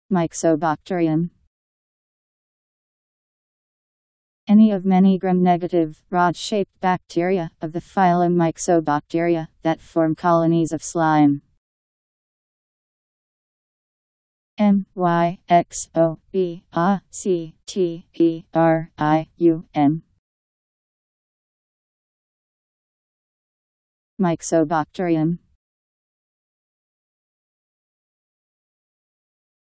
Myxobacterium. Any of many gram-negative, rod-shaped bacteria of the phylum Myxobacteria that form colonies of slime. Myxobacterium. Myxobacterium.